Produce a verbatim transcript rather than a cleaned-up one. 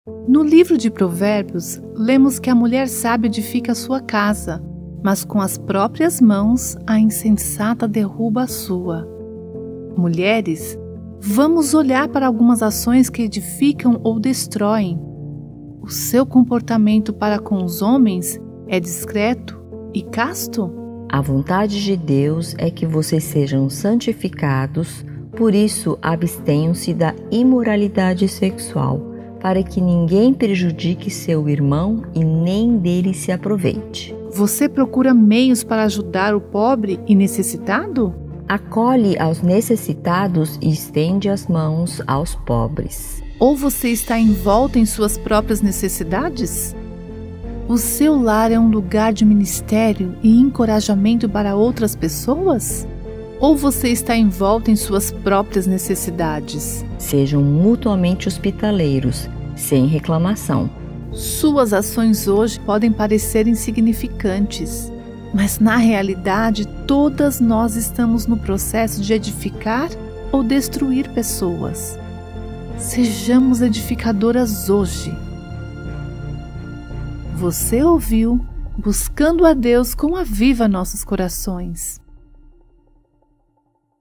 No livro de Provérbios, lemos que a mulher sábia edifica a sua casa, mas com as próprias mãos a insensata derruba a sua. Mulheres, vamos olhar para algumas ações que edificam ou destroem. O seu comportamento para com os homens é discreto e casto? A vontade de Deus é que vocês sejam santificados, por isso abstenham-se da imoralidade sexual, para que ninguém prejudique seu irmão e nem dele se aproveite. Você procura meios para ajudar o pobre e necessitado? Acolhe aos necessitados e estende as mãos aos pobres. Ou você está envolta em suas próprias necessidades? O seu lar é um lugar de ministério e encorajamento para outras pessoas? Ou você está envolta em suas próprias necessidades? Sejam mutuamente hospitaleiros, sem reclamação. Suas ações hoje podem parecer insignificantes, mas na realidade todas nós estamos no processo de edificar ou destruir pessoas. Sejamos edificadoras hoje. Você ouviu Buscando a Deus com Aviva Nossos Corações.